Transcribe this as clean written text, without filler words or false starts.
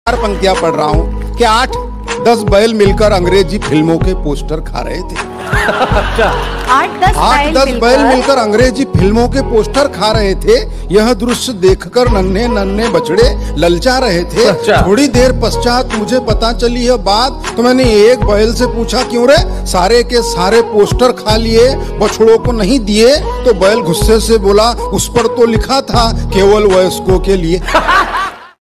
पंक्तियां पढ़ रहा हूँ कि 8-10 बैल मिलकर अंग्रेजी फिल्मों के पोस्टर खा रहे थे। 8-10 बैल मिलकर अंग्रेजी फिल्मों के पोस्टर खा रहे थे। यह दृश्य देखकर नन्हे नन्हे बछड़े ललचा रहे थे। थोड़ी देर पश्चात मुझे पता चली यह बात, तो मैंने एक बैल से पूछा, क्यों रे, सारे के सारे पोस्टर खा लिए, बछड़ों को नहीं दिए? तो बैल गुस्से से बोला, उस पर तो लिखा था केवल वयस्कों के लिए।